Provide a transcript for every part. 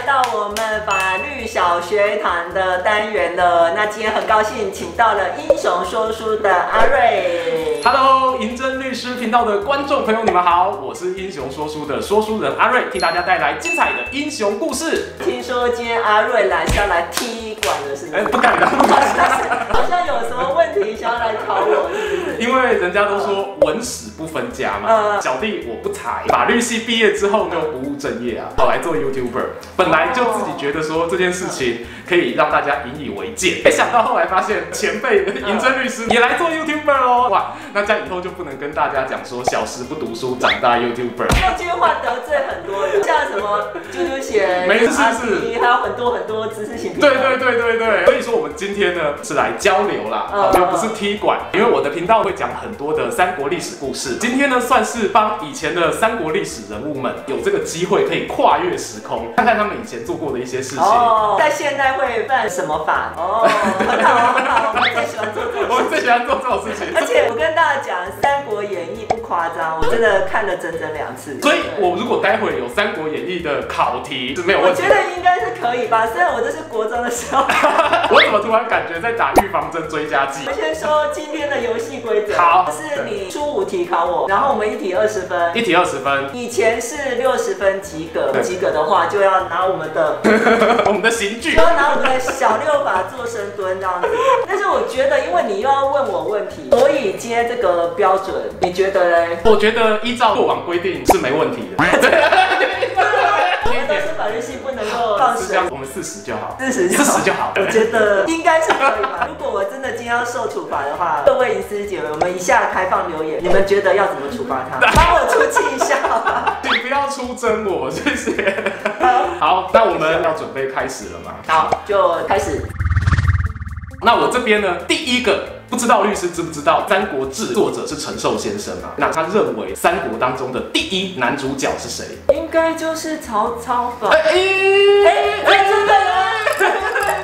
到我们法律小学堂的单元了。那今天很高兴请到了英雄说书的阿瑞。 Hello， 银针律师频道的观众朋友，你们好，我是英雄说书的说书人阿瑞，替大家带来精彩的英雄故事。 听说今天阿瑞来是要来踢馆的，是不是？ 不敢当， 好像有什么问题想要来考我，是不是？ 因为人家都说文史不分家嘛，小弟我不才，法律系毕业之后就不务正业啊，跑来做 YouTuber， 本来就自己觉得说这件事情可以让大家引以为戒，没想到后来发现前辈银针律师也来做 YouTuber 哦，哇，那这样以后就不能跟大家讲说小时不读书，长大 YouTuber， 用这句话得罪很多人，像什么啾啾鞋、 没事， 还有很多知识型频道。 对，所以说我们今天呢是来交流啦，又不是踢馆，因为我的频道会讲很多的三国历史故事，今天呢算是帮以前的三国历史人物们有这个机会可以跨越时空，看看他们以前做过的一些事情。 在现代会犯什么法？很好，我们最喜欢做这种事情。 我们最喜欢做这种事情。 而且我跟大家讲，《三国演义》不夸张，我真的看了整整2次。 所以我如果待会有《三国演义》的考题是没有问题。 我觉得应该是可以吧，虽然我这是国中的时候。 我怎么突然感觉在打预防针追加剂？ 我先说今天的游戏规则， 好， 是你出5题考我，然后我们1题20分 ，1题20分。 以前是60分及格，不及格的话就要拿我们的刑具， 就要拿我们的小6法做深蹲这样子。但是我觉得，因为你又要问我问题，所以接这个标准，你觉得嘞？ 我觉得依照过往规定是没问题的。 我们都是法律系，不能够放生。 我们40就好 ，40 就好。 我觉得应该是可以吧。如果我真的今天要受处罚的话，各位隐私姐妹，我们以下开放留言，你们觉得要怎么处罚他？帮我出气一下好吧？ 你不要出征我，谢谢。好，那我们要准备开始了吗？ 好，就开始。 那我这边呢，第一个。不知道律师知不知道《三国志》作者是陈寿先生啊？那他认为三国当中的第一男主角是谁？ 应该就是曹操吧？真的吗？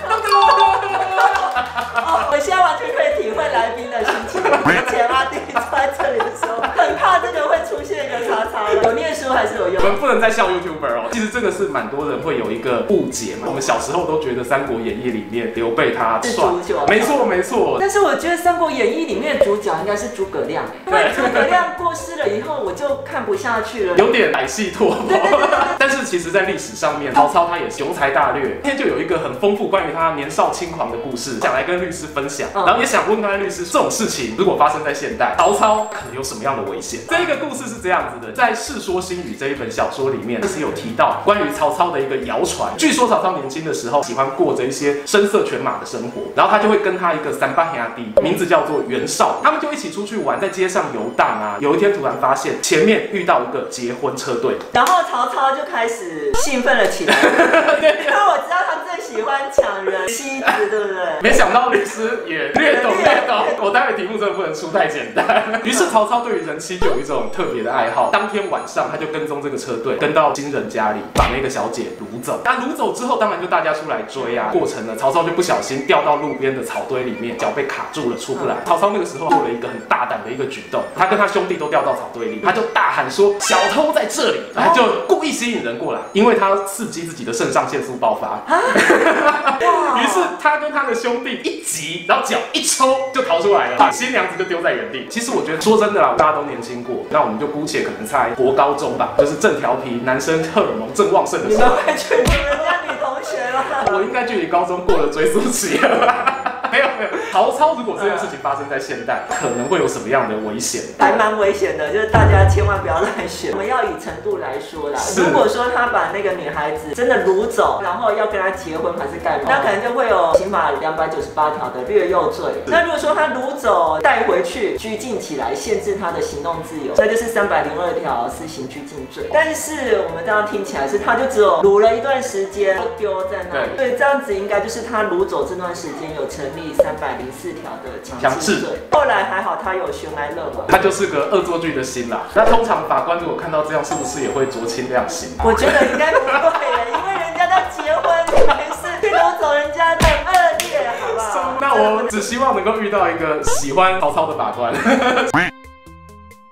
我现在完全可以体会来宾的心情。之前阿弟坐在这里的时候，很怕这个会出现一个叉叉。有念书还是有用？ 我们不能再笑 YouTuber 哦。其实这个是蛮多人会有一个误解嘛。我们小时候都觉得《三国演义》里面刘备他是主角， 没错。 但是我觉得《三国演义》里面的主角应该是诸葛亮，因为诸葛亮过世了以后，我就看不下去了， 有点歹戏拖棚。但是其实，在历史上面，曹操他也是雄才大略。今天就有一个很丰富关于他年少轻狂的故事，想来跟律师分享。然后也想问看律师，这种事情如果发生在现代，曹操可能有什么样的危险？这个故事是这样子的，在《世说新语》这一本小说里面，其实有提到关于曹操的一个谣传。据说曹操年轻的时候喜欢过着一些声色犬马的生活，然后他就会跟他一个三八兄弟，名字叫做袁绍，他们就一起出去玩，在街上游荡啊。有一天突然发现前面遇到一个结婚车队，然后曹操就开始兴奋了起来，因为我知道他最喜欢抢人妻子，对不对？ 没想到律师也略懂。我待会题目真的不能出太简单。于是曹操对于人妻就有一种特别的爱好。当天晚上他就跟踪这个车队，跟到新人家里，把那个小姐掳走。那掳走之后，当然就大家出来追啊。过程呢，曹操就不小心掉到路边的草堆里面，脚被卡住了，出不来。曹操那个时候做了一个很大胆的一个举动，他跟他兄弟都掉到草堆里，他就大喊说：“小偷在这里！”他就故意吸引人过来，因为他刺激自己的肾上腺素爆发。于是他跟他的兄弟一急，然后脚一抽就逃出来了，把新娘子就丢在原地。其实我觉得说真的啦，大家都年轻过，那我们就姑且可能猜国高中吧，就是正调皮，男生荷尔蒙正旺盛的时候。 你们会去问人家女同学吗？ 我应该距离高中过了追溯期了吧。没有，曹操如果这件事情发生在现代，可能会有什么样的危险？ 还蛮危险的，就是大家千万不要乱选。我们要以程度来说啦，如果说他把那个女孩子真的掳走，然后要跟他结婚还是干嘛，那可能就会有刑法298条的掠诱罪。那如果说他掳走带回去拘禁起来，限制他的行动自由，那就是302条私刑拘禁罪。但是我们这样听起来是，他就只有掳了一段时间，就丢在那里。对，这样子应该就是他掳走这段时间有成立304条的强制罪。后来还好他有悬崖勒马， 他就是个恶作剧的心啦。那通常法官如果看到这样，是不是也会酌情量刑？ 我觉得应该不会耶，因为人家在结婚，没事去掳走人家的恶劣，好不好？ 那我只希望能够遇到一个喜欢曹操的法官。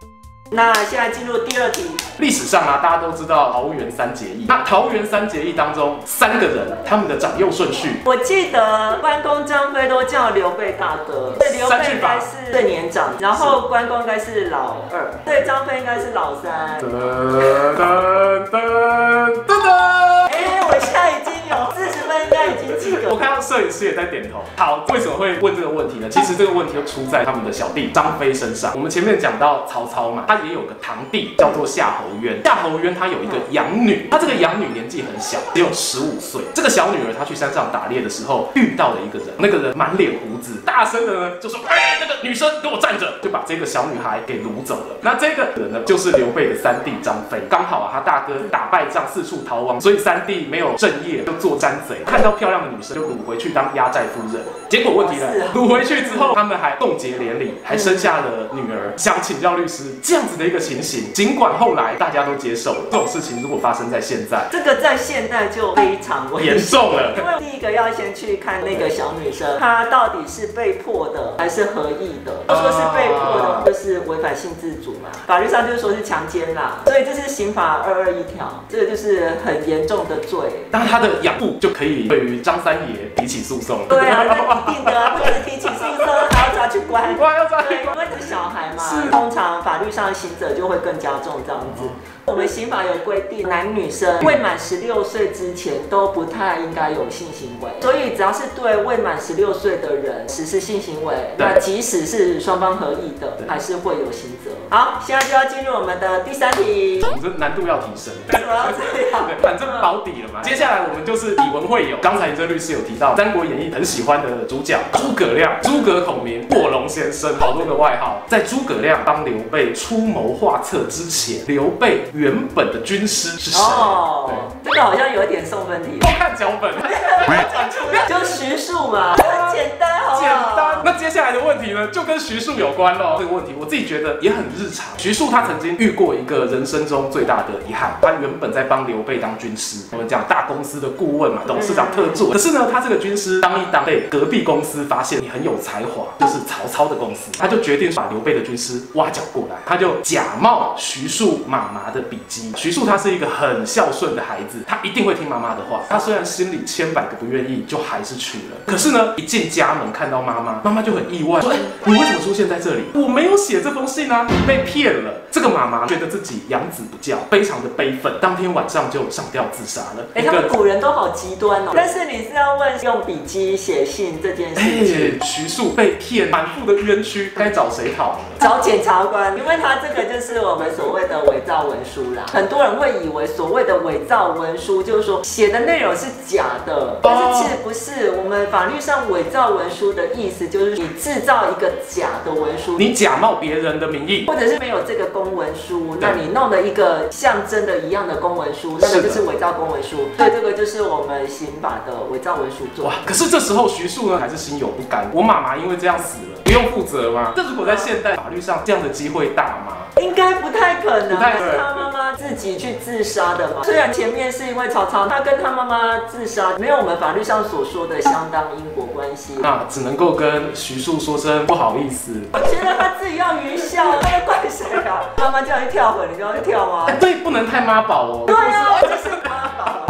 那现在进入第2题。 历史上啊，大家都知道桃园三结义。那桃园三结义当中，3个人他们的长幼顺序， 我记得关公、张飞都叫刘备大哥，对，刘备应该是最年长，然后关公应该是老2，对，张飞应该是老3。 噔噔噔噔噔。 我现在已经有40分，应该已经及格。 我看到摄影师也在点头。好，为什么会问这个问题呢？其实这个问题就出在他们的小弟张飞身上。我们前面讲到曹操嘛，他也有个堂弟叫做夏侯渊。夏侯渊他有一个养女，他这个养女年纪很小，只有15岁。这个小女儿她去山上打猎的时候遇到了一个人，那个人满脸胡子，大声的呢就说：“那个女生给我站着！”就把这个小女孩给掳走了。那这个人呢，就是刘备的3弟张飞。刚好啊，他大哥打败仗四处逃亡，所以3弟没有正业，就做山贼，看到漂亮的女生就掳回去当压寨夫人。结果问题来了，掳回去之后，他们还共结连理，还生下了女儿。想请教律师，这样子的一个情形，尽管后来大家都接受了，这种事情如果发生在现在， 这个在现代就非常严重了。 因为第一个要先去看那个小女生，她到底是被迫的还是合意的。说是被迫的，就是违反性自主嘛，法律上就是说是强奸啦，所以这是刑法221条，这个就是很严重的罪。 那他的养父就可以对于张三爷提起诉讼。 对啊，一定的啊，不能提起诉讼，还要抓去关。 哇，要抓去关， 因为是小孩嘛，通常法律上刑责就会更加重这样子。我们刑法有规定，男女生未满16岁之前都不太应该有性行为，所以只要是对未满16岁的人实施性行为，那即使是双方合意的，还是会有刑责。好，现在就要进入我们的第3题。 我们这难度要提升， 为什么要这样？ 对，反正保底了嘛。接下来我们就是以文会友。刚才这律师有提到《三国演义》很喜欢的主角诸葛亮、诸葛孔明、卧龙先生，好多个外号。在诸葛亮帮刘备出谋划策之前，刘备原本的军师是谁？ 哦，这个好像有一点送分题。 偷看脚本， 讲出来就徐庶嘛，很简单，好不好？ 简单。那接下来的问题呢，就跟徐庶有关咯。这个问题我自己觉得也很日常。徐庶他曾经遇过一个人生中最大的遗憾，他原本在帮刘备当军师，我们讲大公司的顾问嘛，董事长特助。可是呢，他这个军师当一当被隔壁公司发现你很有才华，就是曹操的公司，他就决定把刘备的军师挖角过来，他就假冒徐庶妈妈的笔迹。徐庶他是一个很孝顺的孩子，他一定会听妈妈的话。他虽然心里千百个不愿意，就还是去了。可是呢，一进家门看到妈妈，妈妈就很意外，说：“你为什么出现在这里？我没有写这封信啊，你被骗了。”这个妈妈觉得自己养子不教，非常的悲愤，当天晚上就上吊自杀了。 他们古人都好极端哦。但是你是要问用笔迹写信这件事情， 徐庶被骗，满腹的冤屈，该找谁讨呢？ 找检察官，因为他这个就是我们所谓的伪造文书啦。很多人会以为所谓的伪造文书就是说写的内容是假的，但是其实不是。我们法律上伪造文书的意思就是你制造一个假的文书， 你假冒别人的名义， 或者是没有这个公文书，那你弄了一个象征的一样的公文书，那个就是伪造公文书。所以这个就是我们刑法的伪造文书罪。 哇！可是这时候徐庶呢还是心有不甘，我妈妈因为这样死了，不用负责吗？这如果在现代法律上这样的机会大吗？ 应该不太可能， 不太可能。 是他妈妈自己去自杀的嘛？虽然前面是因为曹操，他跟他妈妈自杀，没有我们法律上所说的相当因果关系。 那只能够跟徐庶说声不好意思。 我觉得他自己要愚孝，他在怪谁啊？妈妈叫你跳河，你就要去跳吗？ 对，不能太妈宝哦。 对啊，就是妈宝。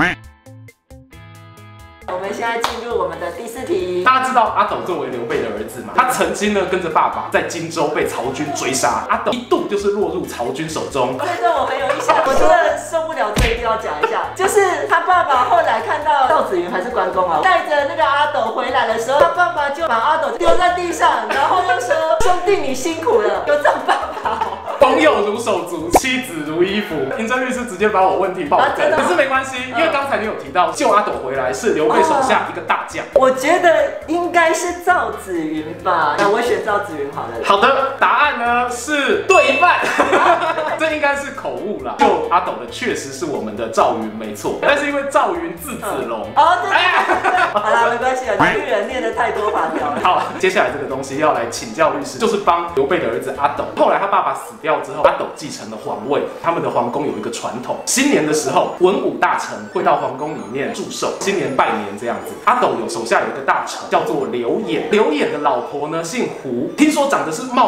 我们现在进入我们的第4题。 大家知道阿斗作为刘备的儿子嘛？他曾经呢跟着爸爸在荆州被曹军追杀，阿斗一度就是落入曹军手中。 这个我很有印象，我真的受不了，这一定要讲一下。就是他爸爸后来看到赵子云还是关公啊，带着那个阿斗回来的时候，他爸爸就把阿斗丢在地上，然后就说：“兄弟，你辛苦了，有这种爸爸哦。” 朋友如手足，妻子如衣服。尹真律师直接把我问题爆梗，可是没关系，因为刚才你有提到救阿斗回来是刘备手下一个大将， 我觉得应该是赵子云吧，那我选赵子云好了。 好的，答案呢是对一半，这应该是口误啦。救阿斗的确实是我们的赵云，没错，但是因为赵云字子龙。 哦，对，好啦，没关系啊，女人念的太多法条了。 好，接下来这个东西要来请教律师，就是帮刘备的儿子阿斗。后来他爸爸死掉之后，阿斗继承了皇位。他们的皇宫有一个传统，新年的时候，文武大臣会到皇宫里面祝寿，新年拜年这样子。阿斗手下有一个大臣叫做刘演，刘演的老婆呢姓胡，听说长得是貌美如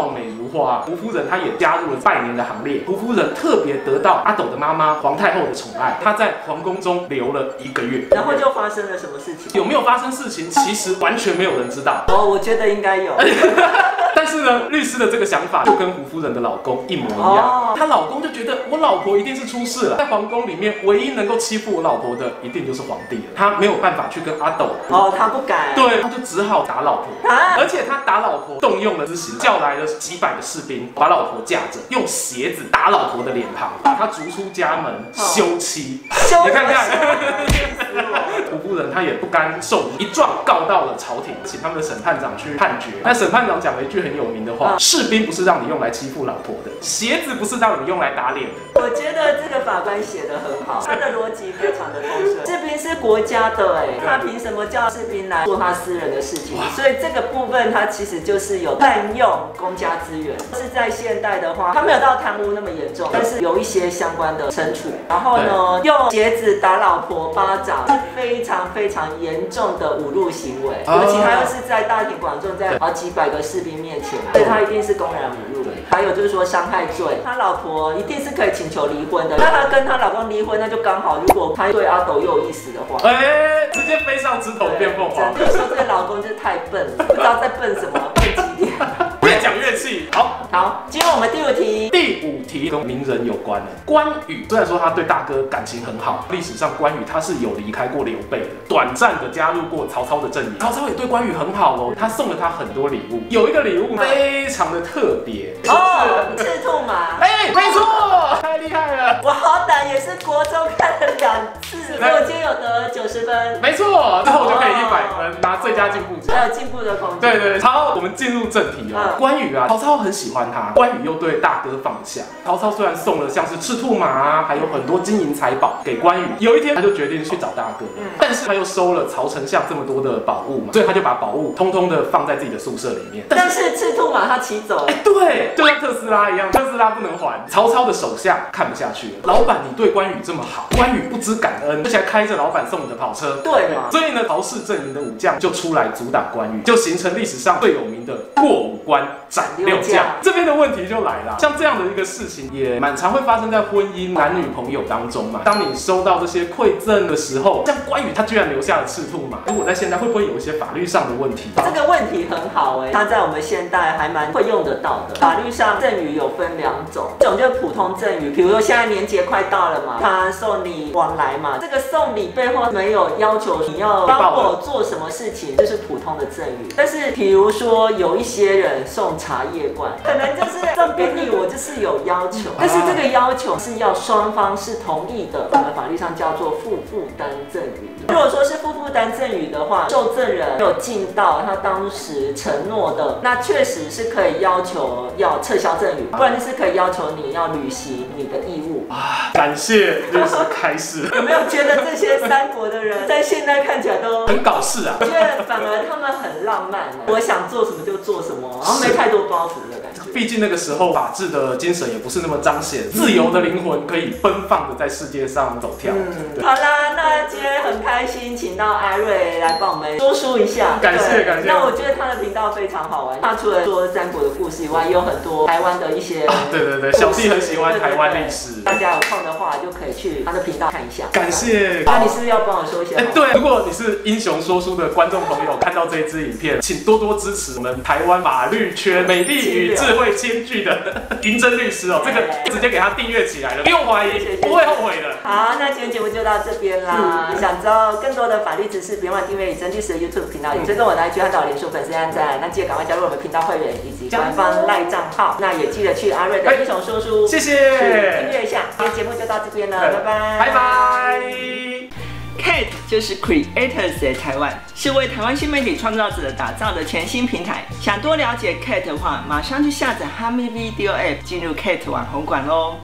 如花，胡夫人她也加入了拜年的行列。胡夫人特别得到阿斗的妈妈皇太后的宠爱，她在皇宫中留了1个月。 然后就发生了什么事情？ 有没有发生事情，其实完全没有人知道。 哦，我觉得应该有。 但是呢，律师的这个想法就跟胡夫人的老公一模一样。她老公就觉得我老婆一定是出事了，在皇宫里面唯一能够欺负我老婆的，一定就是皇帝了。他没有办法去跟阿斗。 哦，他不敢。 对，他就只好打老婆。而且他打老婆动用了私刑，叫来了几百的士兵，把老婆架着，用鞋子打老婆的脸庞，把她逐出家门，休妻。你看看。胡夫人她也不甘受辱，一状告到了朝廷，请他们的审判长去判决。那审判长讲了一句很有名的话：士兵不是让你用来欺负老婆的，鞋子不是让你用来打脸的。 我觉得这个法官写得很好，他的逻辑非常的通顺。士兵是国家的，他凭什么叫士兵来做他私人的事情？所以这个部分他其实就是有滥用公家资源。是在现代的话，他没有到贪污那么严重，但是有一些相关的惩处。然后呢，用鞋子打老婆巴掌是非常非常严重的侮辱行为，尤其他又是在大庭广众，在好几百个士兵面前，所以他一定是公然侮辱。还有就是说伤害罪，他老婆一定是可以请求离婚的。那他跟他老公离婚，那就刚好，如果他对阿斗又有意思的话， 直接飞上枝头变凤凰。 就说这个老公就是太笨了，不知道在笨什么，笨几点。 越讲越气。 好，进入我们第5题。 第5题跟名人有关的。关羽虽然说他对大哥感情很好，历史上关羽他是有离开过刘备的，短暂的加入过曹操的阵营。曹操也对关羽很好哦，他送了他很多礼物，有一个礼物非常的特别。 赤兔马。 没错，太厉害了。 我好歹也是国中看了2次，所以我今天有得90分。 没错，之后我就可以100分，拿最佳进步奖。 还有进步的空间。 对，好，我们进入正题哦。关羽啊，曹操很喜欢他，关羽又对大哥放不下。曹操虽然送了像是赤兔马啊，还有很多金银财宝给关羽，有一天他就决定去找大哥，但是他又收了曹丞相这么多的宝物嘛，所以他就把宝物通通的放在自己的宿舍里面。 但是赤兔马他骑走了。 对，就像特斯拉一样，特斯拉不能还。曹操的手下看不下去了，老板你对关羽这么好，关羽不知感恩，而且还开着老板送你的跑车， 对嘛？ 所以呢，曹氏阵营的武将就出来阻挡关羽，就形成历史上最有名的过五关斩六将。这边的问题就来了，像这样的一个事情也蛮常会发生在婚姻男女朋友当中嘛。当你收到这些馈赠的时候，像关羽他居然留下了赤兔马，如果在现在会不会有一些法律上的问题？ 这个问题很好他在我们现代还蛮会用得到的。法律上赠与有分2种，一种就是普通赠与，比如说现在年节快到了嘛，他送礼往来嘛，这个送礼背后没有要求你要帮我做什么事情，就是普通的赠与。但是比如说有一些人送茶叶罐，可能就是送给你，我就是有要求，但是这个要求是要双方是同意的，我们法律上叫做负担赠与。如果说是负担赠与的话，受赠人没有尽到他当时承诺的，那确实是可以要求要撤销赠与，不然就是可以要求你要履行你的义务。 感谢律师开示。 有没有觉得这些三国的人在现在看起来都很搞事啊？ 我觉得反而他们很浪漫，我想做什么就做什么，然后没太多包袱的感觉。 毕竟那个时候法治的精神也不是那么彰显，自由的灵魂可以奔放的在世界上走跳。 好啦，那今天很开心，请到阿瑞来帮我们说书一下。 感谢。 那我觉得他的频道非常好玩，他除了说三国的故事以外，也有很多台湾的一些对，小弟很喜欢台湾历史。 大家有空的话就可以去他的频道看一下。 感谢。 那你是不是要帮我说一下？ 对，如果你是英雄说书的观众朋友，看到这支影片，请多多支持我们台湾法律圈美丽与智慧兼具的银针律师哦，这个直接给他订阅起来了，不用怀疑，不会后悔的。 好，那今天节目就到这边啦。想知道更多的法律知识，别忘了订阅银针律师的 YouTube 频道，追踪我的IG和到脸书粉丝按赞。那记得赶快加入我们频道会员以及官方赖账号。那也记得去阿瑞的英雄说书， 谢谢， 订阅一下。今天节目就到这边了，拜拜。Kate 就是 Creators 在台湾，是为台湾新媒体创造者打造的全新平台。想多了解 Kate 的话，马上去下载哈密 Video App， 进入 Kate 网红馆喽。